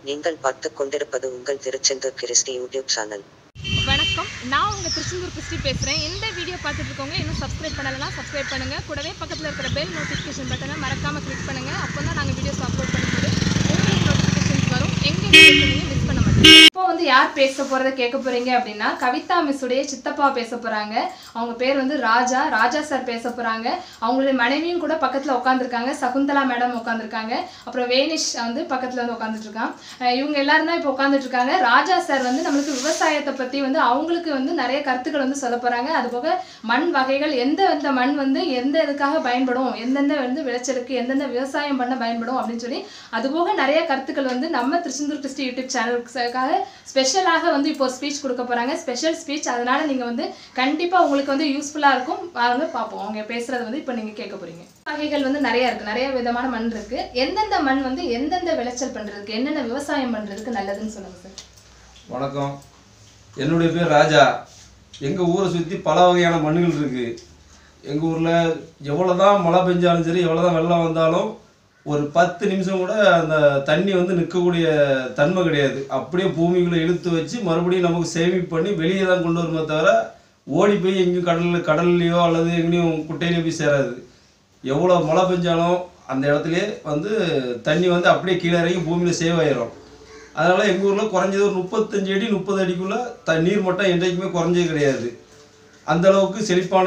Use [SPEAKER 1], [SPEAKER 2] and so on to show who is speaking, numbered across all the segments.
[SPEAKER 1] நீங்கள் பார்த்துக் கொண்டிருப்பது உங்கள் திருச்செந்தூர் கிறிஸ்டி யூடியூப் சேனல்.
[SPEAKER 2] வணக்கம், நான் உங்கள் திருச்செந்தூர் கிறிஸ்டி பேசுகிறேன். இந்த வீடியோ பார்த்துட்டு இருக்கவங்க இன்னும் சப்ஸ்கிரைப் பண்ணலைன்னா சப்ஸ்கிரைப் பண்ணுங்கள். கூடவே பக்கத்தில் இருக்கிற பெல் நோட்டிஃபிகேஷன் பட்டனை மறக்காமல் கிளிக் பண்ணுங்கள். அப்போ தான் நாங்கள் வீடியோஸ் அப்லோட் பண்ணும்போது உங்களுக்கு நோட்டிஃபிகேஷன்ஸ் வரும். எங்கள் வீடியோஸ் நீங்கள் மிஸ் பண்ண மாட்டீங்க. இப்போ வந்து யார் பேச போகிறத கேட்க போகிறீங்க அப்படின்னா, கவிதா மிஸ்ஸுடைய சித்தப்பா பேச போகிறாங்க. அவங்க பேர் வந்து ராஜா சார் பேச போகிறாங்க. அவங்களுடைய மனைவியும் கூட பக்கத்தில் உட்காந்துருக்காங்க. சகுந்தலா மேடம் உட்காந்துருக்காங்க. அப்புறம் வேனிஷ் வந்து பக்கத்தில் வந்து உட்காந்துட்ருக்கான். இவங்க எல்லாரும் தான் இப்போ உட்காந்துட்ருக்காங்க. ராஜா சார் வந்து நம்மளுக்கு விவசாயத்தை பற்றி வந்து அவங்களுக்கு வந்து நிறைய கருத்துக்கள் வந்து சொல்ல போகிறாங்க. அதுபோக மண் வகைகள், எந்த மண் வந்து எந்த இதுக்காக பயன்படும், எந்தெந்த வந்து விளைச்சலுக்கு எந்தெந்த விவசாயம் பண்ண பயன்படும் அப்படின்னு சொல்லி அதுபோக நிறைய கருத்துக்கள் வந்து நம்ம திருச்செந்தூர் கிறிஸ்டி யூடியூப் சேனலுக்காக ஸ்பெஷலாக வந்து இப்போ ஸ்பீச் கொடுக்க போகிறாங்க. Special speech. அதனால நீங்கள் வந்து கண்டிப்பாக உங்களுக்கு வந்து யூஸ்ஃபுல்லாக இருக்கும். வாங்க பார்ப்போம். அவங்க பேசுகிறது வந்து இப்போ நீங்கள் கேட்க போகிறீங்க. வகைகள் வந்து நிறைய இருக்குது, நிறைய விதமான மண் இருக்குது. எந்தெந்த மண் வந்து எந்தெந்த விளைச்சல் பண்ணுறதுக்கு, என்னென்ன விவசாயம் பண்ணுறதுக்கு நல்லதுன்னு சொல்லுங்கள் சார்.
[SPEAKER 3] வணக்கம், என்னுடைய பேர் ராஜா. எங்கள் ஊரை சுற்றி பல வகையான மண்ணுகள் இருக்குது. எங்கள் ஊரில் எவ்வளோ தான் மழை பெஞ்சாலும் சரி, எவ்வளோ தான் வெள்ளம் வந்தாலும் ஒரு 10 நிமிஷம் கூட அந்த தண்ணி வந்து நிற்கக்கூடிய தன்மை கிடையாது. அப்படியே பூமிக்குள்ளே இழுத்து வச்சு மறுபடியும் நமக்கு சேமிப்பு பண்ணி வெளியே தான் கொண்டு வருமே தவிர ஓடி போய் எங்கேயும் கடல்லையோ அல்லது எங்கேயும் குட்டையிலையோ போய் சேராது. எவ்வளோ மழை பெஞ்சாலும் அந்த இடத்துலையே வந்து தண்ணி வந்து அப்படியே கீழே இறங்கி பூமியில் சேவ் ஆயிரும். அதனால் எங்கள் ஊரில் குறைஞ்சது ஒரு 35 அடி 30 அடிக்குள்ளே நீர் மட்டம் என்றைக்குமே குறைஞ்சது கிடையாது. அந்தளவுக்கு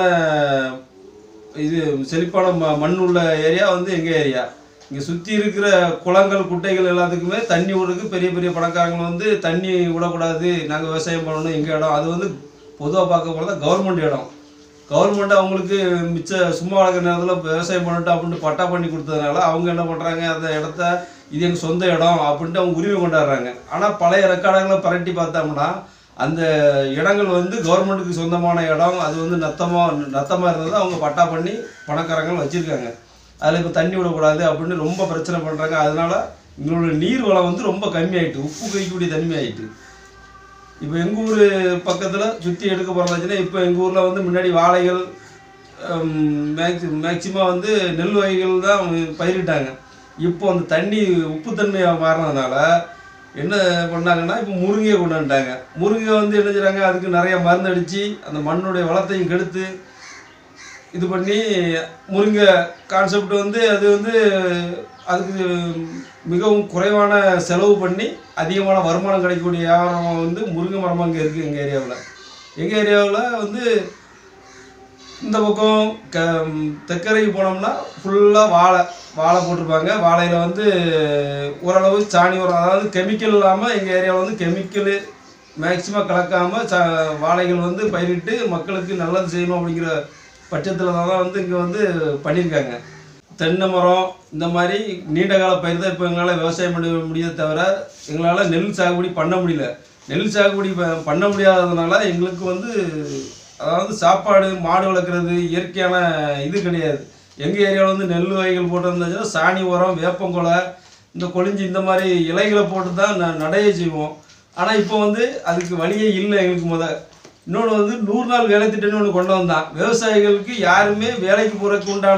[SPEAKER 3] செழிப்பான மண் உள்ள ஏரியா வந்து எங்கள் ஏரியா. இங்கே சுற்றி இருக்கிற குளங்கள் குட்டைகள் எல்லாத்துக்குமே தண்ணி விடுறதுக்கு பெரிய பெரிய பணக்காரங்க வந்து தண்ணி விடக்கூடாது, நாங்கள் விவசாயம் பண்ணணும், எங்கள் இடம் அது வந்து பொதுவாக பார்க்க போகிறதா கவர்மெண்ட் இடம். கவர்மெண்ட் அவங்களுக்கு சும்மா வளர்க்குற நேரத்தில் விவசாயம் பண்ணிட்டு அப்படின்ட்டு பட்டா பண்ணி கொடுத்ததுனால அவங்க என்ன பண்ணுறாங்க, அந்த இடத்த இது எங்கள் சொந்த இடம் அப்படின்ட்டு அவங்க உரிமை கொண்டாடுறாங்க. ஆனால் பழைய ரெக்கார்டுகளை பரட்டி பார்த்தோம்னா அந்த இடங்கள் வந்து கவர்மெண்ட்டுக்கு சொந்தமான இடம். அது வந்து நத்தமாக இருந்தது. அவங்க பட்டா பண்ணி பணக்காரங்கள் வச்சுருக்காங்க. அதில் இப்போ தண்ணி விடக்கூடாது அப்படின்னு ரொம்ப பிரச்சனை பண்ணுறாங்க. அதனால எங்களோட நீர் வளம் வந்து ரொம்ப கம்மியாயிட்டு, உப்பு கைக்கூடிய தன்மை ஆகிட்டு. இப்போ எங்கள் ஊர் பக்கத்தில் சுற்றி எடுக்க போகிறதாச்சுன்னா, இப்போ எங்கள் ஊரில் வந்து முன்னாடி வாழைகள் மேக்சிமம் வந்து நெல் வகைகள் தான் பயிரிட்டாங்க. இப்போ அந்த தண்ணி உப்புத்தன்மையாக மாறினதுனால என்ன பண்ணாங்கன்னா, இப்போ முருங்கையை கொண்டு வந்துட்டாங்க. முருங்கை வந்து என்ன செய்கிறாங்க, அதுக்கு நிறைய மருந்து அடித்து அந்த மண்ணுடைய வளத்தையும் கெடுத்து இது பண்ணி முருங்கை கான்செப்ட் வந்து அது வந்து அதுக்கு மிகவும் குறைவான செலவு பண்ணி அதிகமான வருமானம் கிடைக்கக்கூடிய வியாபாரம் வந்து முருங்கை மரம் அங்கே இருக்குது எங்கள் ஏரியாவில். எங்கள் ஏரியாவில் வந்து இந்த பக்கம் தெக்கரைக்கு போனோம்னா ஃபுல்லாக வாழை போட்டிருப்பாங்க. வாழையில் வந்து ஓரளவு சாணி உரம், அதாவது கெமிக்கல் இல்லாமல் எங்கள் ஏரியாவில் வந்து கெமிக்கலு மேக்சிமம் கலக்காமல் வாழைகள் வந்து பயிரிட்டு மக்களுக்கு நல்லது செய்யணும் அப்படிங்கிற பட்சத்தில் தான் வந்து இங்கே வந்து பண்ணியிருக்காங்க. தென்னை மரம் இந்த மாதிரி நீண்ட கால பயிர் தான் இப்போ எங்களால் விவசாயம் பண்ண முடியாத தவிர எங்களால் நெல் சாகுபடி பண்ண முடியல. நெல் சாகுபடி பண்ண முடியாததுனால எங்களுக்கு வந்து அதாவது சாப்பாடு, மாடு வளர்க்குறது இயற்கையான இது கிடையாது. எங்கள் ஏரியாவில் வந்து நெல் வகைகள் போட்டிருந்தாச்சுன்னா சாணி உரம், வேப்பங்கொலை, இந்த கொழிஞ்சி இந்த மாதிரி இலைகளை போட்டு தான் நடைய செய்வோம். ஆனால் இப்போ வந்து அதுக்கு வழியே இல்லை எங்களுக்கு. இன்னொன்று வந்து 100 நாள் வேலை திட்டம்னு ஒன்று கொண்டு வந்தான். விவசாயிகளுக்கு யாருமே வேலைக்கு போகிறதுக்கு உண்டான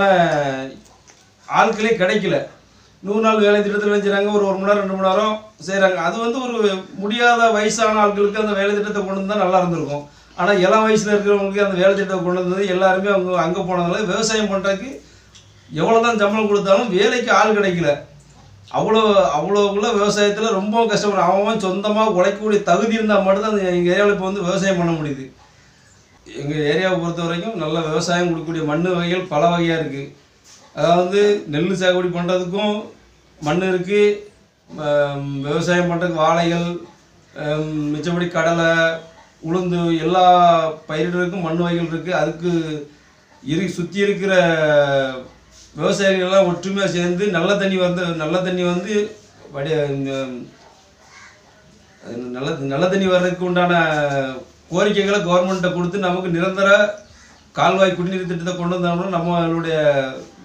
[SPEAKER 3] ஆட்களே கிடைக்கல. 100 நாள் வேலை திட்டத்தில் நினைச்சாங்க, ஒரு 1 மணி நேரம் 2 மணி நேரம் செய்கிறாங்க. அது வந்து ஒரு முடியாத வயசான ஆட்களுக்கு அந்த வேலை திட்டத்தை கொண்டு வந்தால் நல்லா இருந்திருக்கும். ஆனால் இளம் வயசில் இருக்கிறவங்களுக்கு அந்த வேலை திட்டத்தை கொண்டு வந்தது எல்லாருமே அவங்க அங்கே போனதுனால விவசாயம் பண்ணுறதுக்கு எவ்வளோ தான் சம்பளம் கொடுத்தாலும் வேலைக்கு ஆள் கிடைக்கல. அவ்வளோக்குள்ள விவசாயத்தில் ரொம்ப கஷ்டப்படுறான். அவன் சொந்தமாக உழைக்கக்கூடிய தகுதி இருந்தால் மட்டும்தான் எங்கள் ஏரியாவில் இப்போ வந்து விவசாயம் பண்ண முடியுது. எங்கள் ஏரியாவை பொறுத்த வரைக்கும் நல்ல விவசாயம் கொடுக்கக்கூடிய மண் வகைகள் பல வகையாக இருக்குது. அதாவது நெல் சாகுபடி பண்ணுறதுக்கும் மண் இருக்குது, விவசாயம் பண்ணுறதுக்கு வாழைகள், மிச்சப்படி கடலை, உளுந்து எல்லா பயிரிடுறதுக்கும் மண் வகைகள் இருக்குது. அதுக்கு சுற்றி இருக்கிற விவசாயிகள்லாம் ஒற்றுமையாக சேர்ந்து நல்ல தண்ணி வந்து நல்ல தண்ணி வர்றதுக்கு உண்டான கோரிக்கைகளை கவர்மெண்ட்டை கொடுத்து நமக்கு நிரந்தர கால்வாய் குடிநீர் திட்டத்தை கொண்டு வந்தோம்னா நம்மளுடைய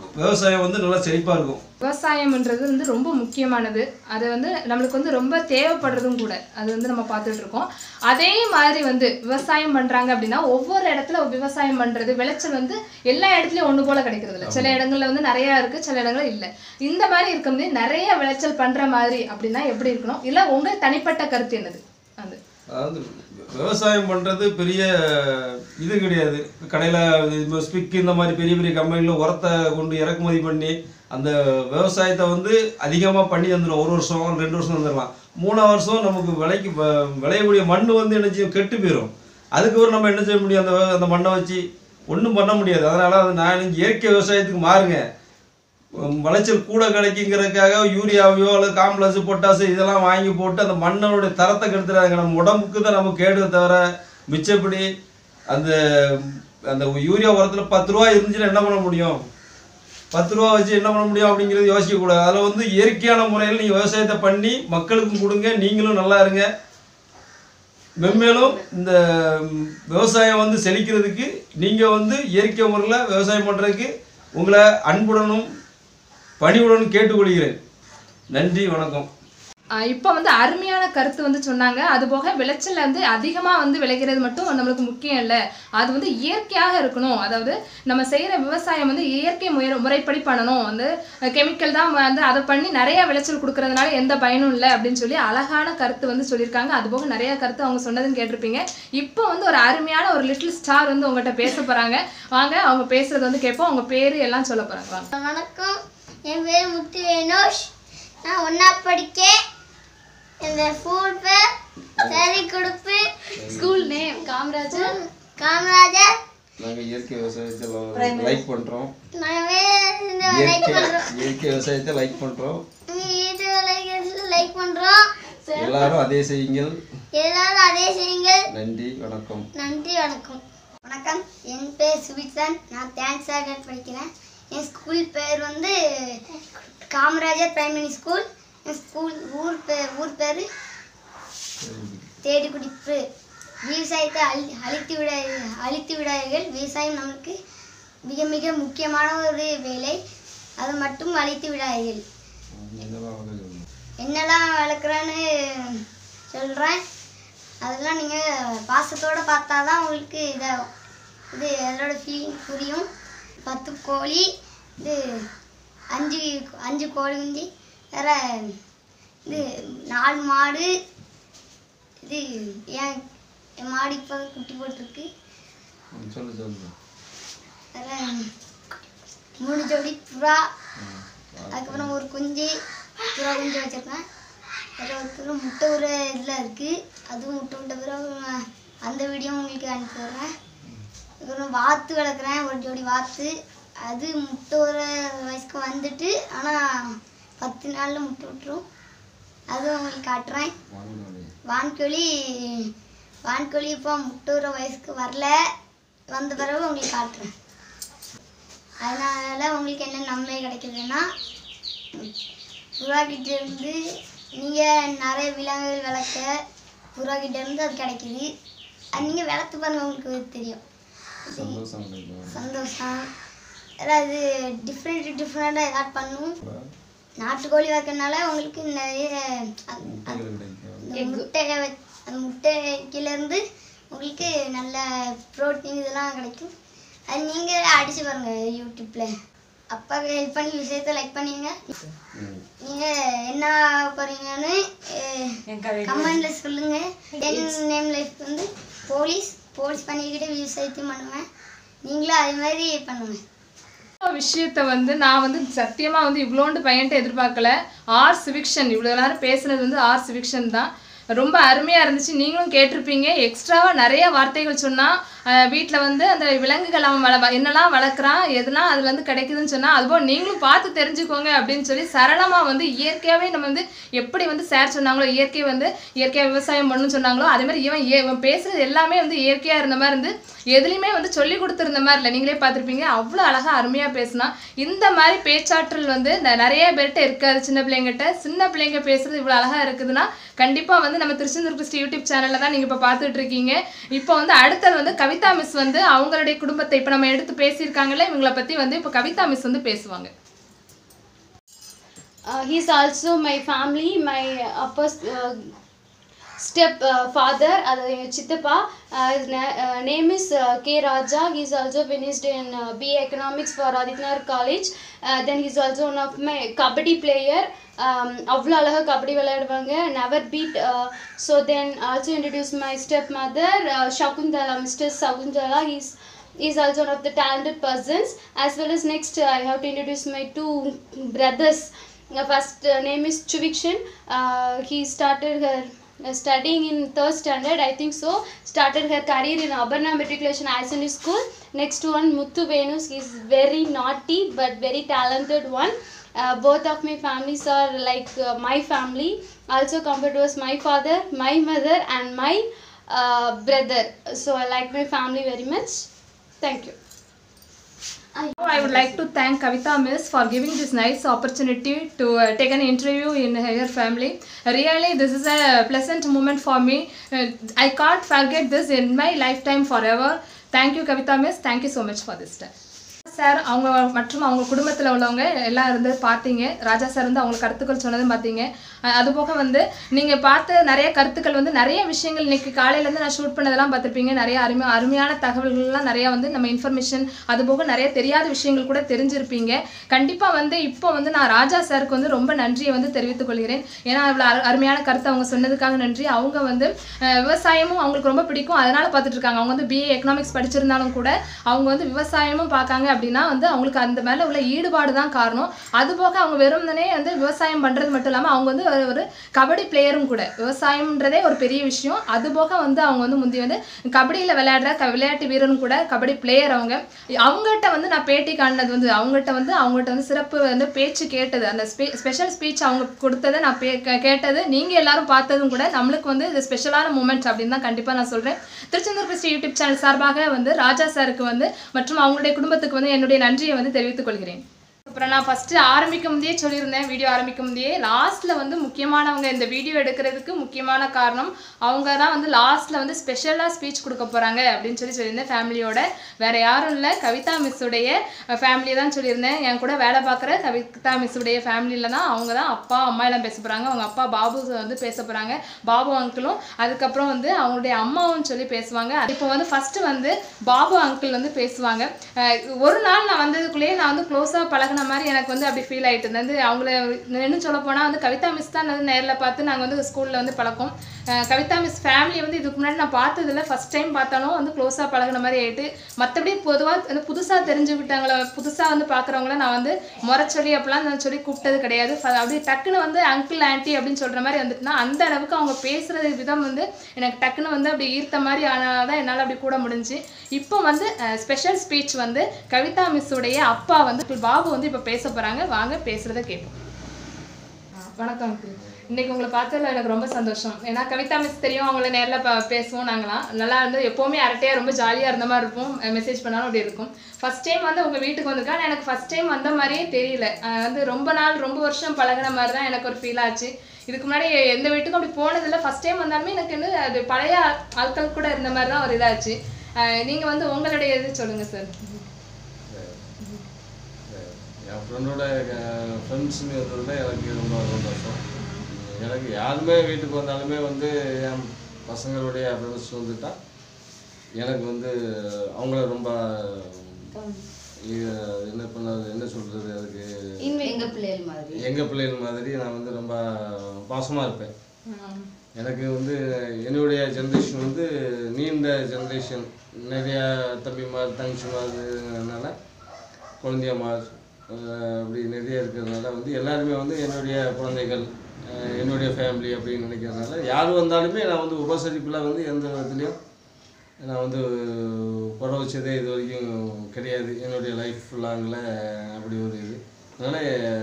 [SPEAKER 3] விவசாயம் வந்து நல்லா செழிப்பாக இருக்கும்.
[SPEAKER 2] விவசாயம்ன்றது வந்து ரொம்ப முக்கியமானது. அது வந்து நம்மளுக்கு வந்து ரொம்ப தேவைப்படுறதும் கூட. அது வந்து நம்ம பார்த்துட்டு இருக்கோம். அதே மாதிரி வந்து விவசாயம் பண்ணுறாங்க அப்படின்னா ஒவ்வொரு இடத்துல விவசாயம் பண்ணுறது விளைச்சல் வந்து எல்லா இடத்துலையும் ஒன்று போல் கிடைக்கிறது இல்லை. சில இடங்கள்ல வந்து நிறையா இருக்குது, சில இடங்கள் இல்லை. இந்த மாதிரி இருக்கும்போது நிறைய விளைச்சல் பண்ணுற மாதிரி அப்படின்னா எப்படி இருக்கணும், இல்லை உங்கள் தனிப்பட்ட கருத்து என்னது?
[SPEAKER 3] அதாவது விவசாயம் பண்ணுறது பெரிய இது கிடையாது. கடையில் ஸ்பிக் இந்த மாதிரி பெரிய பெரிய கம்பெனியில் உரத்தை கொண்டு இறக்குமதி பண்ணி அந்த விவசாயத்தை வந்து அதிகமாக பண்ணி தந்துடும். 1 வருஷம் 2 வருஷம் தந்துடலாம். 3ஆம் வருஷம் நமக்கு விளையக்கூடிய மண் வந்து என்ன செய்யும், கெட்டு போயிடும். அதுக்கப்புறம் நம்ம என்ன செய்ய முடியும், அந்த மண்ணை வச்சு ஒன்றும் பண்ண முடியாது. அதனால் அது நான் இயற்கை விவசாயத்துக்கு மாறுங்க. விளைச்சல் கூட கிடைக்குங்கிறதுக்காக யூரியாவையோ அல்லது காம்ப்ளெக்ஸ் பொட்டாசு இதெல்லாம் வாங்கி போட்டு அந்த மண்ணோடைய தரத்தை கெடுத்துறாங்க. நம்ம உடம்புக்கு தான் நமக்கு கேடு தவிர மிச்சப்படி அந்த அந்த யூரியா உரத்தில் 10 ரூபா இருந்துச்சுன்னா என்ன பண்ண முடியும், 10 ரூபா வச்சு என்ன பண்ண முடியும் அப்படிங்கிறது யோசிக்கக்கூடாது. அதில் வந்து இயற்கையான முறையில் நீங்கள் விவசாயத்தை பண்ணி மக்களுக்கும் கொடுங்க, நீங்களும் நல்லா இருங்க. மென்மேலும் இந்த விவசாயம் வந்து செழிக்கிறதுக்கு நீங்கள் வந்து இயற்கை முறையில் விவசாயம் பண்ணுறதுக்கு உங்களை அன்புடனும் பணிவுடன் கேட்டுக்கொள்கிறேன். நன்றி, வணக்கம்.
[SPEAKER 2] இப்போ வந்து அருமையான கருத்து வந்து சொன்னாங்க. அதுபோக விளைச்சல் வந்து அதிகமாக வந்து விளைகிறது மட்டும் நம்மளுக்கு முக்கியம் இல்லை, அது வந்து இயற்கையாக இருக்கணும். அதாவது நம்ம செய்கிற விவசாயம் வந்து இயற்கை முறைப்படி பண்ணணும். வந்து கெமிக்கல் தான் வந்து அதை பண்ணி நிறையா விளைச்சல் கொடுக்கறதுனால எந்த பயனும் இல்லை அப்படின்னு சொல்லி அழகான கருத்து வந்து சொல்லியிருக்காங்க. அதுபோக நிறையா கருத்து அவங்க சொன்னதுன்னு கேட்டிருப்பீங்க. இப்போ வந்து ஒரு அருமையான ஒரு லிட்டில் ஸ்டார் வந்து உங்கள்கிட்ட பேச போகிறாங்க. வாங்க அவங்க பேசுறது வந்து கேட்போம். அவங்க பேர் எல்லாம் சொல்ல போகிறாங்க. வாங்க.
[SPEAKER 4] வணக்கம், என் பேர் முத்து வேணோஷ். நான் 1ஆம் படிக்கேன். இந்த ஸ்கூல் பேர் சரி கொடுப்பு.
[SPEAKER 2] School name Kamarajar.
[SPEAKER 3] நாங்கள் இயற்கை விவசாயத்தை லைக் பண்ணுறோம். இயற்கை விவசாயத்தை லைக் பண்ணுறோம்.
[SPEAKER 4] லைக் பண்ணுறோம்.
[SPEAKER 3] எல்லாரும் அதே செய்யுங்கள்.
[SPEAKER 4] நன்றி,
[SPEAKER 3] வணக்கம்.
[SPEAKER 4] வணக்கம், என் பேர் சுபிக்சன். நான் 10th ஸ்டாண்டர்ட் படிக்கிறேன். என் ஸ்கூல் பேர் வந்து காமராஜர் பிரைமரி ஸ்கூல். என் ஸ்கூல் ஊர் பேர் தேடிக்குடிப்பு. விவசாயத்தை அழித்து விடாதீர்கள். விவசாயம் நமக்கு மிக மிக முக்கியமான ஒரு வேலை. அதை மட்டும் அழித்து விடாதீர்கள். என்னெல்லாம் வளர்க்குறேன்னு சொல்கிறேன். அதெல்லாம் நீங்கள் பாசத்தோடு பார்த்தா தான் உங்களுக்கு இது அதோட ஃபீலிங் புரியும். 10 கோழி, இது 5 கோழி குஞ்சு, வேறு இது 4 மாடு. இது என் மாடு இப்போ குட்டி போட்டிருக்கு. வேறு 3 ஜோடி புறா, அதுக்கப்புறம் ஒரு புறா குஞ்சு வச்சுருக்கேன். வேறு ஒரு முட்டை ஒரு இதில் இருக்குது. அதுவும் முட்டை பிறகு அந்த வீடியோ உங்களுக்கு அனுப்பி விட்றேன். அதுக்கப்புறம் வாத்து வளர்க்குறேன், ஒரு ஜோடி வாத்து. அது முட்டை ஒரு வயசுக்கு வந்துட்டு, ஆனால் 10 நாளில் முட்டை விட்டுரும். அதுவும் உங்களுக்கு காட்டுறேன். வான்கோழி இப்போ முட்டை ஒரு வயசுக்கு வரல, வந்த பிறகு உங்களுக்கு காட்டுறேன். அதனால் உங்களுக்கு என்ன நன்மை கிடைக்குதுன்னா, புறாக்கிட்டேருந்து நீங்கள் நிறைய விலங்குகள் வளர்க்க புறாக்கிட்டேருந்து அது கிடைக்கிது. அது நீங்கள் வளர்த்து பாருங்க, உங்களுக்கு தெரியும். சந்தோஷம். அதாவது டிஃப்ரெண்ட்டாக ஏதாவது பண்ணும். நாட்டுக்கோழி வளர்க்கறதுனால உங்களுக்கு நிறைய முட்டைக்கிலேருந்து உங்களுக்கு நல்ல ப்ரோட்டீன் இதெல்லாம் கிடைக்கும். அது நீங்கள் அடித்து பாருங்கள் யூடியூப்பில். அப்பாவுக்கு ஹெல்ப் பண்ணி விஷயத்தை லைக் பண்ணிங்க. நீங்கள் என்ன போகிறீங்கன்னு கமெண்டில் சொல்லுங்கள். என் நேம் லைஃப் வந்து போலீஸ் பண்ணிக்கிட்டு விவசாயத்தையும் பண்ணுவேன். நீங்களும் அது மாதிரி பண்ணுவேன்.
[SPEAKER 2] விஷயத்தை வந்து நான் வந்து சத்தியமாக வந்து இவ்வளோண்டு பையன்ட்டு எதிர்பார்க்கல. ஆர் சிவிக்ஷன் இவ்வளோ நேரம் பேசுனது வந்து ஆர் சிவிக்ஷன் தான். ரொம்ப அருமையாக இருந்துச்சு. நீங்களும் கேட்டிருப்பீங்க. எக்ஸ்ட்ராவாக நிறைய வார்த்தைகள் சொன்னால் வீட்டில் வந்து அந்த விலங்குகள் அவன் என்னெல்லாம் வளர்க்குறான், எதெல்லாம் அதுலேருந்து கிடைக்குதுன்னு சொன்னால் அதுபோல் நீங்களும் பார்த்து தெரிஞ்சுக்கோங்க அப்படின்னு சொல்லி சரளமாக வந்து இயற்கையாகவே நம்ம வந்து எப்படி வந்து சார் சொன்னாங்களோ இயற்கையாக விவசாயம் பண்ணணும்னு சொன்னாங்களோ அதே மாதிரி இவன் பேசுகிறது எல்லாமே வந்து இயற்கையாக இருந்த மாதிரி இருந்து எதுலேயுமே வந்து சொல்லி கொடுத்துருந்த மாதிரி இல்லை. நீங்களே பார்த்துருப்பீங்க. அவ்வளோ அழகாக அருமையாக பேசினா. இந்த மாதிரி பேச்சாற்றல் வந்து நிறைய பேர்கிட்ட இருக்காது. சின்ன பிள்ளைங்க பேசுகிறது இவ்வளோ அழகாக இருக்குதுன்னா கண்டிப்பாக வந்து நம்ம திருச்செந்தூர் கிறிஸ்டி யூடியூப் சேனலில் தான் நீங்கள் இப்போ பார்த்துட்டு இருக்கீங்க. இப்போ வந்து அடுத்தது வந்து கவிதா கவிதா மிஸ் வந்து அவங்களுடைய குடும்பத்தை இப்போ நம்ம எடுத்து பேசியிருக்காங்களே இவங்களை பற்றி வந்து இப்போ கவிதா மிஸ் வந்து பேசுவாங்க.
[SPEAKER 5] He's also my family, my upper step father, Chittappa. His name is K. Raja. He's also finished in BA Economics for Adityanar College. Then he's also one of my kabaddi player. அவ்வளோ அழகாக கபடி விளையாடுவாங்க, never beat. So then also introduce my stepmother, Shakuntala, Mr. Shakuntala. He's also one of the talented persons. As well as next I have to introduce my two brothers. First name is Chuvikshan. He started her studying in 3rd standard, I think so. Started her career in Abarna Matriculation High Secondary School. Next one Muthu Venus. He's very naughty but very talented one. Both of my families are like my family. Also compared to us, my father, my mother and my brother. So I like my family very much. Thank you.
[SPEAKER 2] I would like to thank Kavitha Miss for giving this nice opportunity to take an interview in her family. Really, this is a pleasant moment for me. I can't forget this in my lifetime forever. Thank you, Kavitha Miss. Thank you so much for this time. Sir அவங்க மற்றும் அவங்க குடும்பத்தில் உள்ளவங்க எல்லாம் இருந்து பார்த்தீங்க. ராஜா sir வந்து அவங்களுக்கு கருத்துக்கள் சொன்னதும் பார்த்தீங்க. அதுபோக வந்து நீங்கள் பார்த்த நிறைய கருத்துக்கள் வந்து நிறைய விஷயங்கள் இன்றைக்கி காலையிலேருந்து நான் ஷூட் பண்ணதெல்லாம் பார்த்துருப்பீங்க. நிறைய அருமையான தகவல்கள்லாம் நிறையா வந்து நம்ம இன்ஃபர்மேஷன் அதுபோக நிறைய தெரியாத விஷயங்கள் கூட தெரிஞ்சிருப்பீங்க. கண்டிப்பாக வந்து இப்போ வந்து நான் ராஜா சாருக்கு வந்து ரொம்ப நன்றியை வந்து தெரிவித்துக் கொள்கிறேன். ஏன்னா அவ்வளோ அருமையான கருத்தை அவங்க சொன்னதுக்காக நன்றி. அவங்க வந்து விவசாயமும் அவங்களுக்கு ரொம்ப பிடிக்கும், அதனால் பார்த்துட்ருக்காங்க. அவங்க வந்து BA எக்கனாமிக்ஸ் படிச்சிருந்தாலும் கூட அவங்க வந்து விவசாயமும் பார்க்காங்க அப்படின்னா வந்து அவங்களுக்கு அந்த மேலே உள்ள ஈடுபாடு தான் காரணம். அதுபோக அவங்க வெறும்னே வந்து விவசாயம் பண்ணுறது மட்டும் இல்லாமல் அவங்க வந்து ஒரு கபடி பிளேயரும் கூட. விவசாயம்ன்றதே ஒரு பெரிய விஷயம். அதுபோக வந்து அவங்க வந்து முந்தி வந்து கபடியில் விளையாடுற விளையாட்டு வீரரும் கூட, கபடி பிளேயர். அவங்ககிட்ட வந்து நான் பேட்டி காணினது வந்து அவங்ககிட்ட வந்து சிறப்பு வந்து பேச்சு கேட்டது, அந்த ஸ்பெஷல் ஸ்பீச் அவங்க கொடுத்ததை நான் கேட்டது நீங்கள் எல்லாரும் பார்த்ததும் கூட நம்மளுக்கு வந்து இது ஸ்பெஷலான மூமெண்ட் அப்படின்னு தான் கண்டிப்பாக நான் சொல்கிறேன். திருச்செந்தூர் கிறிஸ்டி யூடியூப் சேனல் சார்பாக வந்து ராஜா சாருக்கு வந்து மற்றும் அவங்களுடைய குடும்பத்துக்கு வந்து என்னுடைய நன்றியை வந்து தெரிவித்துக் கொள்கிறேன். அப்புறம் நான் ஃபஸ்ட்டு ஆரம்பிக்கும் முந்தையே சொல்லியிருந்தேன், வீடியோ ஆரம்பிக்கும் முந்தையே லாஸ்ட்டில் வந்து முக்கியமானவங்க இந்த வீடியோ எடுக்கிறதுக்கு முக்கியமான காரணம் அவங்க தான் வந்து லாஸ்ட்டில் வந்து ஸ்பெஷலாக ஸ்பீச் கொடுக்க போகிறாங்க அப்படின்னு சொல்லியிருந்தேன் ஃபேமிலியோட. வேறு யாரும் இல்லை, கவிதா மிஸ்ஸுடைய ஃபேமிலி தான் சொல்லியிருந்தேன். என் கூட வேலை பார்க்குற கவிதா மிஸ்ஸுடைய ஃபேமிலியில் தான் அவங்க தான் அப்பா அம்மா எல்லாம் பேச போகிறாங்க. அவங்க அப்பா பாபு வந்து பேச போகிறாங்க, பாபு அங்கிளும். அதுக்கப்புறம் வந்து அவங்களுடைய அம்மாவும் சொல்லி பேசுவாங்க. இப்போ வந்து ஃபஸ்ட்டு வந்து பாபு அங்கிள் வந்து பேசுவாங்க. ஒரு நாள் நான் வந்ததுக்குள்ளேயே நான் வந்து க்ளோஸாக பழகின மாதிரி எனக்கு வந்து அப்படி ஃபீல் ஆகிட்டு இருந்தது. அவங்கள என்ன சொல்ல போனால் வந்து கவிதா மிஸ் தான் வந்து நேரில் பார்த்து நாங்கள் வந்து ஸ்கூலில் வந்து பழக்கம். கவிதா மிஸ் ஃபேமிலி வந்து இதுக்கு முன்னாடி நான் பார்த்ததில்ல, ஃபஸ்ட் டைம் பார்த்தாலும் வந்து க்ளோஸாக பழகின மாதிரி ஆகிட்டு. மற்றபடி பொதுவாக வந்து புதுசாக தெரிஞ்சுக்கிட்டாங்கள, புதுசாக வந்து பார்க்குறவங்கள நான் வந்து முறைச்சொல்லி அப்படிலாம் நான் சொல்லி கூப்பிட்டது கிடையாது. அப்படி டக்குன்னு வந்து அங்கிள் ஆன்ட்டி அப்படின்னு சொல்கிற மாதிரி வந்துட்டுனா அந்த அளவுக்கு அவங்க பேசுகிற விதம் வந்து எனக்கு டக்குன்னு வந்து அப்படி ஈர்த்த மாதிரி ஆனால் தான் என்னால் அப்படி கூட முடிஞ்சு. இப்போ வந்து ஸ்பெஷல் ஸ்பீச் வந்து கவிதா மிஸ்ஸுடைய அப்பா வந்து பாபு வந்து இப்போ பேச போகிறாங்க. வாங்க பேசுகிறத கேட்போம். வணக்கம் அங்கிள். இன்றைக்கி உங்களை பார்த்ததில் எனக்கு ரொம்ப சந்தோஷம். ஏன்னா கவிதா மிஸ் தெரியும், அவங்கள நேரில் பேசுவோம். நாங்களாம் நல்லா வந்து எப்போவுமே அரட்டையாக ரொம்ப ஜாலியாக இருந்த மாதிரி இருப்போம். மெசேஜ் பண்ணாலும் அப்படி இருக்கும். ஃபஸ்ட் டைம் வந்து உங்கள் வீட்டுக்கு வந்திருக்கேன். எனக்கு ஃபஸ்ட் டைம் வந்த மாதிரியே தெரியல. வந்து ரொம்ப வருஷம் பழகின மாதிரி தான் எனக்கு ஒரு ஃபீல் ஆச்சு. இதுக்கு முன்னாடி எந்த வீட்டுக்கும் அப்படி போனதில்லை. ஃபஸ்ட் டைம் வந்தாலுமே எனக்கு வந்து அது பழைய ஆட்கள் கூட இருந்த மாதிரி தான் ஒரு இதாச்சு. நீங்கள் வந்து உங்களுடைய இது சொல்லுங்கள் சார்.
[SPEAKER 6] என் ஃப்ரெண்டோட ஃப்ரெண்ட்ஸுங்க இருந்ததில் எனக்கு ரொம்ப சந்தோஷம். எனக்கு யாருமே வீட்டுக்கு வந்தாலுமே வந்து என் பசங்களுடைய ஃப்ரெண்ட்ஸ் வந்துட்டால் எனக்கு வந்து அவங்கள ரொம்ப என்ன சொல்கிறது, அதுக்கு எங்கள் பிள்ளைகள் மாதிரி நான் வந்து ரொம்ப பாசமாக இருப்பேன். எனக்கு வந்து என்னுடைய ஜென்ரேஷன் வந்து நீண்ட ஜென்ரேஷன், நிறையா தம்பிமார் தங்கச்சிமார்னால குழந்தையமார் அப்படி நிறைய இருக்கிறதுனால வந்து எல்லாருமே வந்து என்னுடைய குழந்தைகள், என்னுடைய ஃபேமிலி அப்படின்னு நினைக்கிறதுனால யார் வந்தாலுமே நான் வந்து உபசரிப்பில் வந்து எந்த விதத்துலேயும் நான் வந்து குறை வச்சதே இது வரைக்கும் கிடையாது. என்னுடைய லைஃப் ஃபுல்லாங்கில் அப்படி ஒரு இது. அதனால்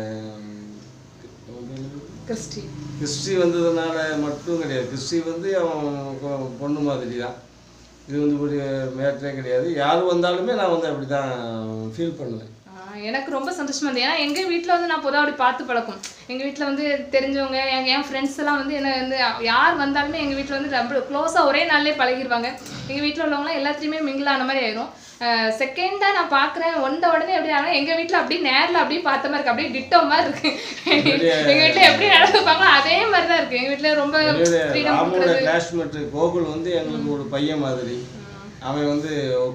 [SPEAKER 6] கிறிஸ்டி வந்ததுனால மட்டும் கிடையாது, கிறிஸ்டி வந்து அவன் பொண்ணு மாதிரி தான். இது வந்து ஒரு மேட்டரே கிடையாது. யார் வந்தாலுமே நான் வந்து அப்படி தான் ஃபீல் பண்ணுவேன்.
[SPEAKER 2] எனக்கு ரொம்ப சந்தோஷமா இருந்தது. ஏன்னா எங்கள் வீட்டில் வந்து நான் பொதுவாக அப்படி பார்த்து பழக்கம். எங்கள் வீட்டில் வந்து தெரிஞ்சவங்க என் ஃப்ரெண்ட்ஸ் எல்லாம் வந்து என்ன வந்து யார் வந்தாலுமே எங்கள் வீட்டில் வந்து ரொம்ப க்ளோஸாக ஒரே நாள்லேயே பழகிடுவாங்க. எங்கள் வீட்டில் உள்ளவங்களாம் எல்லாத்தையுமே மிங்கிள் ஆன மாதிரி ஆயிரும். செகண்டாக நான் பார்க்குறேன் உடனே எப்படி ஆனால் எங்கள் வீட்டில் அப்படியே நேரில் அப்படியே பார்த்த மாதிரி இருக்கு, அப்படியே டிட்டோ மாதிரி இருக்கு. எங்கள் வீட்டில் எப்படி நடந்துப்பாங்களோ அதே மாதிரி தான் இருக்கு. எங்கள் வீட்டில் ரொம்ப ஃப்ரீடம் கொடுக்குறது.
[SPEAKER 6] கிளாஸ்மேட் கோகுல் வந்து எங்களுக்கு ஒரு பையன் மாதிரி. அவன் வந்து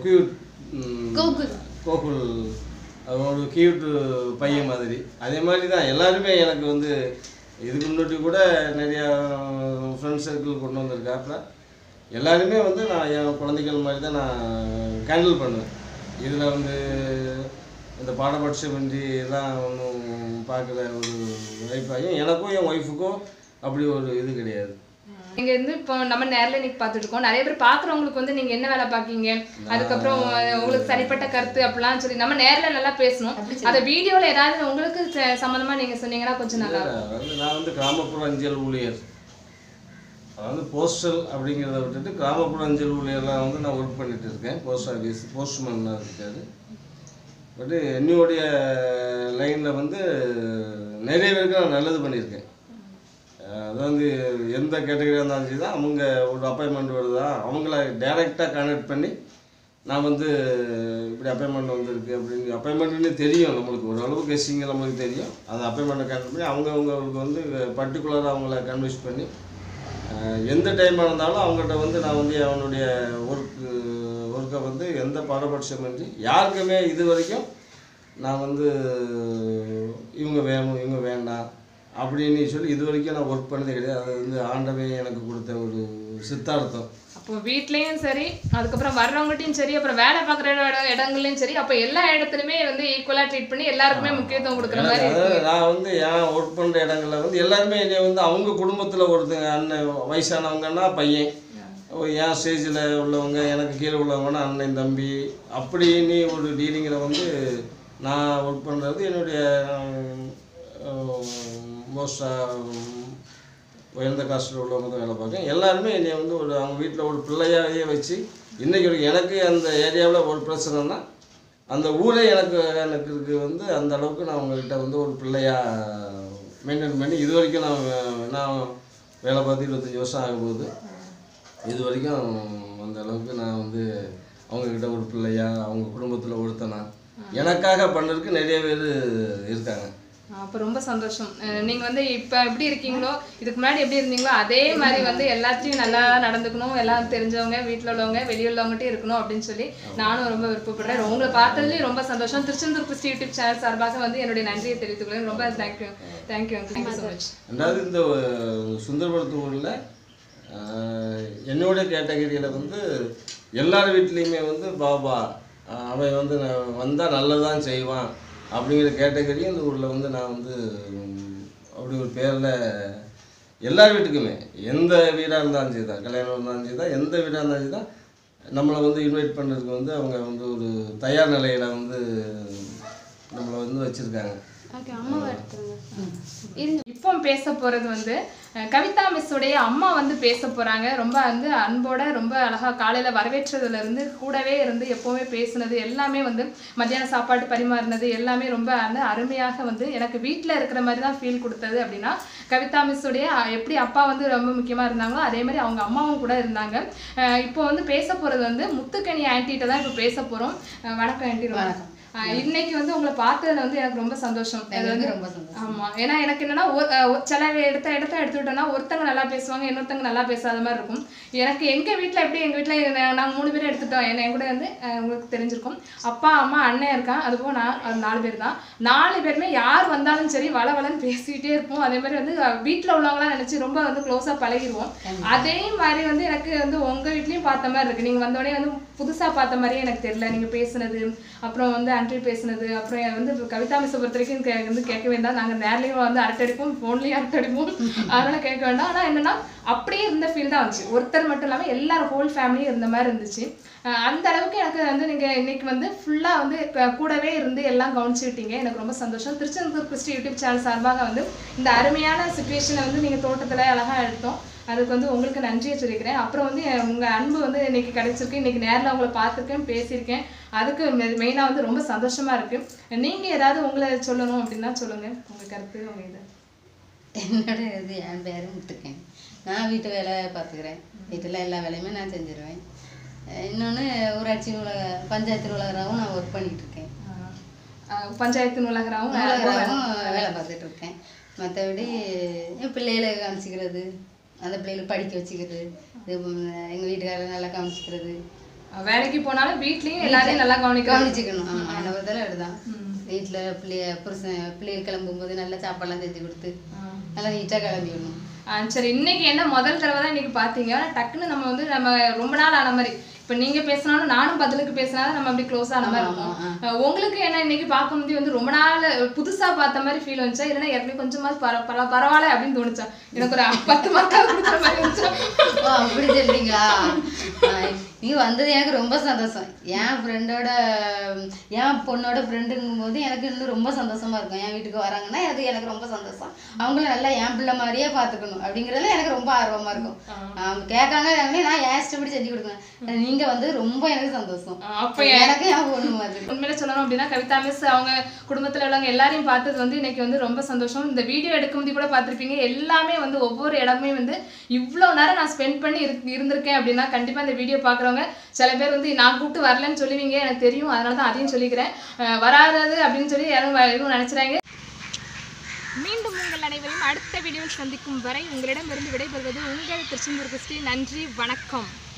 [SPEAKER 6] கோகுல் ஒரு கியூட் பையன் மாதிரி. அதே மாதிரி தான் எல்லாருமே எனக்கு வந்து இதுக்கு முன்னாடி கூட நிறையா ஃப்ரெண்ட்ஸ் சர்க்கிள் கொண்டு வந்திருக்காப்புல. எல்லாருமே வந்து நான் என் குழந்தைகள் மாதிரி தான் நான் ஹேண்டில் பண்ணுவேன். இதில் வந்து இந்த பாடபட்சமின்றி எல்லாம் ஒன்றும் பார்க்குற ஒரு லைஃபாகும் எனக்கும் என் ஒய்ஃபுக்கும் அப்படி ஒரு இது கிடையாது.
[SPEAKER 2] நீங்கள் வந்து இப்போ நம்ம நேரில் இன்னைக்கு பார்த்துட்டு இருக்கோம். நிறைய பேர் பார்க்குறவங்களுக்கு வந்து நீங்கள் என்ன வேலை பார்க்கீங்க, அதுக்கப்புறம் உங்களுக்கு சரிப்பட்ட கருத்து அப்படிலாம் சொல்லி நம்ம நேரில் நல்லா பேசணும். அதை வீடியோவில் ஏதாவது உங்களுக்கு சம்மந்தமாக நீங்கள் சொன்னீங்கன்னா கொஞ்சம் நல்லா இருக்கும்.
[SPEAKER 6] நான் வந்து கிராமப்புற அஞ்சல் ஊழியர், அதாவது போஸ்டல் அப்படிங்கிறத விட்டுட்டு கிராமப்புற அஞ்சல் ஊழியர்லாம் வந்து நான் ஒர்க் பண்ணிட்டு இருக்கேன். போஸ்ட் ஆஃபீஸ் போஸ்ட்மேனாக இருக்காரு. பட்டு என்னுடைய லைனில் வந்து நிறைய பேருக்கு நான் நல்லது பண்ணியிருக்கேன். அதாவது எந்த கேட்டகரியாக இருந்தாலும் சரி தான் அவங்க ஒரு அப்பாயின்மெண்ட் வருதா அவங்கள டைரெக்டாக கனெக்ட் பண்ணி நான் வந்து இப்படி அப்பாயின்மெண்ட் வந்திருக்கு அப்படின்னு அப்பாயின்மெண்ட்னு தெரியும் நம்மளுக்கு, ஓரளவுக்கு கெஸ்ஸிங்க நம்மளுக்கு தெரியும். அந்த அப்பாயின்மெண்ட்டை கனெக்ட் பண்ணி அவங்களுக்கு வந்து பர்டிகுலராக அவங்கள கன்வின்ஸ் பண்ணி எந்த டைமாக இருந்தாலும் அவங்ககிட்ட வந்து நான் வந்து அவனுடைய ஒர்க்கை வந்து எந்த பாரபட்சமின்றி யாருக்குமே இது வரைக்கும் நான் வந்து இவங்க வேணும் இவங்க வேண்டாம் அப்படின்னு சொல்லி இது வரைக்கும் நான் ஒர்க் பண்ணதே கிடையாது. அது வந்து ஆண்டவே எனக்கு கொடுத்த ஒரு சித்தார்த்தம்.
[SPEAKER 2] அப்போ வீட்லேயும் சரி, அதுக்கப்புறம் வர்றவங்ககிட்டையும் சரி, அப்புறம் வேலை பார்க்குற இடங்கள்லையும் சரி, அப்போ எல்லா இடத்துலையுமே வந்து ஈக்குவலாக ட்ரீட் பண்ணி எல்லாருக்குமே முக்கியத்துவம் கொடுக்குற மாதிரி.
[SPEAKER 6] அதாவது நான் வந்து என் ஒர்க் பண்ணுற இடங்களில் வந்து எல்லாருமே என்னை வந்து அவங்க குடும்பத்தில் ஒருத்தங்க அண்ணன் வயசானவங்கன்னா பையன், என் ஸ்டேஜில் உள்ளவங்க எனக்கு கீழே உள்ளவங்கன்னா அண்ணன் தம்பி அப்படின்னு ஒரு டீலிங்கில் வந்து நான் ஒர்க் பண்ணுறது. என்னுடைய மோஸ்டாக உயர்ந்த காஸ்ட்டில் உள்ளவங்க தான் வேலை பார்க்கேன். எல்லாருமே என்னை வந்து ஒரு அவங்க வீட்டில் ஒரு பிள்ளையாவே வச்சு இன்றைக்கி எனக்கு அந்த ஏரியாவில் ஒரு பிரச்சனைனா அந்த ஊரே எனக்கு வந்து அந்த அளவுக்கு நான் அவங்கக்கிட்ட வந்து ஒரு பிள்ளையாக மெயின்டைன் பண்ணி இது வரைக்கும் நான் வேலை பார்த்து 25 வருஷம் ஆகும்போது இது வரைக்கும் அந்த அளவுக்கு நான் வந்து அவங்கக்கிட்ட ஒரு பிள்ளையாக அவங்க குடும்பத்தில் ஒருத்தனா எனக்காக பண்ணுறதுக்கு நிறைய பேர் இருக்காங்க.
[SPEAKER 2] அப்போ ரொம்ப சந்தோஷம். நீங்கள் வந்து இப்போ எப்படி இருக்கீங்களோ இதுக்கு முன்னாடி எப்படி இருந்தீங்களோ அதே மாதிரி வந்து எல்லாத்தையும் நல்லா நடந்துக்கணும், எல்லாம் தெரிஞ்சவங்க வீட்டில் உள்ளவங்க வெளியுள்ளவங்ககிட்டே இருக்கணும் அப்படின்னு சொல்லி நானும் ரொம்ப விருப்பப்படுறேன். உங்களை பார்த்ததுலேயும் ரொம்ப சந்தோஷம். திருச்செந்தூர் கிறிஸ்டி யூடியூப் சேனல் சார்பாக வந்து என்னுடைய நன்றியை தெரிவித்துக்கிறேன். ரொம்ப தேங்க்யூ ஸோ மச்.
[SPEAKER 6] ரெண்டாவது இந்த சுந்தரபுரத்தூரில் என்னோட கேட்டகரியில் வந்து எல்லார் வீட்லேயுமே வந்து பாபா அவன் வந்து வந்தால் நல்லதான் செய்வான் அப்படிங்கிற கேட்டகரி இந்த ஊரில் வந்து நான் வந்து அப்படி ஒரு பேரில் எல்லார் வீட்டுக்குமே எந்த வீடாக இருந்தாலும் சரி தான், கல்யாணம் இருந்தாலும் சரி தான், எந்த வீடாக இருந்தாலும் சரி தான் நம்மளை வந்து இன்வைட் பண்ணுறதுக்கு வந்து அவங்க வந்து ஒரு தயார் நிலையில் வந்து நம்மளை வந்து வச்சுருக்காங்க.
[SPEAKER 2] இப்போ பேச போகிறது வந்து கவிதா மிஸ்ஸுடைய அம்மா வந்து பேச போகிறாங்க. ரொம்ப வந்து அன்போட ரொம்ப அழகாக காலையில் வரவேற்றதுலேருந்து கூடவே இருந்து எப்போவுமே பேசுனது எல்லாமே வந்து மத்தியான சாப்பாடு பரிமாறினது எல்லாமே ரொம்ப வந்து அருமையாக வந்து எனக்கு வீட்டில் இருக்கிற மாதிரி தான் ஃபீல் கொடுத்தது. அப்படின்னா கவிதா மிஸ்ஸுடைய எப்படி அப்பா வந்து ரொம்ப முக்கியமாக இருந்தாங்களோ அதே மாதிரி அவங்க அம்மாவும் கூட இருந்தாங்க. இப்போ வந்து பேச போகிறது வந்து முத்துக்கனி ஆன்ட்டிகிட்ட தான் இப்போ பேச போகிறோம். வணக்கம் ஆன்ட்டி. வணக்கம். இன்னைக்கு வந்து உங்களை பார்த்ததுல வந்து எனக்கு ரொம்ப சந்தோஷம். அது வந்து ஆமா, ஏன்னா எனக்கு என்னன்னா சில எடுத்துக்கிட்டோம்னா ஒருத்தங்க நல்லா பேசுவாங்க, இன்னொருத்தங்க நல்லா பேசாத மாதிரி இருக்கும். எனக்கு எங்க வீட்டில் எப்படி எங்க வீட்டில் நாங்கள் 3 பேரும் எடுத்துட்டோம். என் கூட வந்து உங்களுக்கு தெரிஞ்சிருக்கும் அப்பா அம்மா அண்ணன் இருக்கான், அதுபோக நான் 4 பேர் தான். 4 பேருமே யார் வந்தாலும் சரி வளவலன்னு பேசிக்கிட்டே இருப்போம். அதே மாதிரி வந்து வீட்டில் உள்ளவங்களாம் நினைச்சு ரொம்ப வந்து க்ளோஸாக பழகிடுவோம். அதே மாதிரி வந்து எனக்கு வந்து உங்க வீட்லயும் பார்த்த மாதிரி இருக்கு. நீங்க வந்தோடனே வந்து புதுசா பார்த்த மாதிரியே எனக்கு தெரியல. நீங்க பேசுனது, அப்புறம் வந்து அன்ட்ரி பேசுனது, அப்புறம் வந்து கவிதா மிஸ் பொறுத்த வரைக்கும் வந்து கேட்க வேண்டாம். நாங்கள் நேர்லையும் வந்து அரட்டடிப்போம், ஃபோன்லேயும் அரட்டடிப்போம், அதனால கேட்க வேண்டாம். ஆனால் என்னன்னா அப்படியே இருந்த ஃபீல் தான் வந்துச்சு. ஒருத்தர் மட்டும் இல்லாமல் எல்லாரும் ஹோல் ஃபேமிலியும் இருந்த மாதிரி இருந்துச்சு. அந்த அளவுக்கு எனக்கு வந்து நீங்கள் இன்னைக்கு வந்து ஃபுல்லாக வந்து கூடவே இருந்து எல்லாம் கவனிச்சுக்கிட்டீங்க. எனக்கு ரொம்ப சந்தோஷம். திருச்செந்தூர் கிறிஸ்டி யூடியூப் சேனல் சார்பாக வந்து இந்த அருமையான சுச்சுவேஷனை வந்து நீங்கள் தோட்டத்தில் அழகாக எடுத்தோம். அதுக்கு வந்து உங்களுக்கு நன்றியை சொல்லிக்கிறேன். அப்புறம் வந்து உங்கள் அன்பு வந்து இன்னைக்கு கிடைச்சிருக்கு. இன்னைக்கு நேரில் உங்களை பார்த்துருக்கேன், பேசியிருக்கேன். அதுக்கு மெயினாக வந்து ரொம்ப சந்தோஷமாக இருக்குது. நீங்கள் ஏதாவது உங்களை சொல்லணும் அப்படின்னா சொல்லுங்கள், உங்கள் கருத்து, உங்கள் இது.
[SPEAKER 7] என்னோட இது என் பேரும் முத்துக்கேன். நான் வீட்டு வேலை பார்த்துக்கிறேன். வீட்டில் எல்லா வேலையுமே நான் செஞ்சிருவேன். இன்னொன்று ஊராட்சி பஞ்சாயத்து நூலகராகவும் நான் ஒர்க் பண்ணிகிட்டு இருக்கேன்.
[SPEAKER 2] பஞ்சாயத்து நூலகராகவும்
[SPEAKER 7] வேலை பார்த்துட்டு இருக்கேன். மற்றபடி என் பிள்ளைகளை காமிச்சிக்கிறது, அந்த பிள்ளைகளை படிக்க வச்சுக்கிறது, எங்கள் வீட்டுக்காரரை நல்லா காமிச்சிக்கிறது.
[SPEAKER 2] வேலைக்கு போனாலும் வீட்லேயும் எல்லாரையும் நல்லா
[SPEAKER 7] கவனிச்சிக்கணும். ஆமாம், என்னை பொறுத்தவரை அப்படிதான். வீட்டில் பிள்ளைகள் கிளம்பும்போது நல்லா சாப்பாடுலாம் செஞ்சு கொடுத்து நல்லா நீட்டாக கிளம்பிடணும்.
[SPEAKER 2] சரி, இன்னைக்கு என்ன முதல் தடவை தான் இன்னைக்கு பார்த்தீங்க. டக்குன்னு நம்ம ரொம்ப நாள் ஆன மாதிரி இப்போ நீங்கள் பேசினாலும் நானும் பதிலுக்கு பேசினாலும் நம்ம அப்படி க்ளோஸ் ஆன மாதிரி இருக்கும். உங்களுக்கு என்ன இன்னைக்கு பார்க்கும்போது வந்து ரொம்ப நாள் புதுசாக பார்த்த மாதிரி ஃபீல் வந்துச்சா, இல்லைன்னா ஏற்கனவே கொஞ்சமாவது பரவாயில்ல அப்படின்னு தோணுச்சா? எனக்கு ஒரு 10 மார்க்காவது கொடுக்குற மாதிரி இருந்துச்சா?
[SPEAKER 7] அப்படி சொல்றீங்களா? நீ வந்தது எனக்கு ரொம்ப சந்தோஷம். என் பொண்ணோட ஃப்ரெண்டுங்கும் போது எனக்கு இன்னும் ரொம்ப சந்தோஷமா இருக்கும். என் வீட்டுக்கு வராங்கன்னா அது எனக்கு ரொம்ப சந்தோஷம். அவங்கள நல்லா என் பிள்ளை மாதிரியே பார்த்துக்கணும் அப்படிங்கிறதுல எனக்கு ரொம்ப ஆர்வமா இருக்கும். கேட்காங்க நான் ஏன் இஷ்டப்படி செஞ்சு கொடுக்குறேன். நீங்க வந்து ரொம்ப எனக்கு சந்தோஷம்.
[SPEAKER 2] அப்போ
[SPEAKER 7] எனக்கு என் பொண்ணு மாதிரி.
[SPEAKER 2] உண்மையில சொல்லணும் அப்படின்னா கவிதா மிஸ் அவங்க குடும்பத்தில் உள்ளவங்க எல்லாரையும் பார்த்தது வந்து இன்னைக்கு வந்து ரொம்ப சந்தோஷம். இந்த வீடியோ எடுக்கும்போது கூட பார்த்துருப்பீங்க, எல்லாமே வந்து ஒவ்வொரு இடமே வந்து இவ்வளோ நேரம் நான் ஸ்பெண்ட் பண்ணி இருந்திருக்கேன் அப்படின்னா கண்டிப்பாக இந்த வீடியோ பார்க்குறவங்க சில பேர் வந்து நான் கூப்பிட்டு வரலன்னு சொல்லுவீங்க, எனக்கு தெரியும். அதனால தான் அதையும் சொல்லிக்கிறேன். வராதது அப்படின்னு சொல்லி யாரும் நினைச்சுறாங்க. மீண்டும் உங்கள் அனைவரையும் அடுத்த வீடியோவில் சந்திக்கும் வரை உங்களிடமிருந்து விடைபெறுவது உங்கள் திருச்செந்தூர் கிறிஸ்டி. நன்றி, வணக்கம்.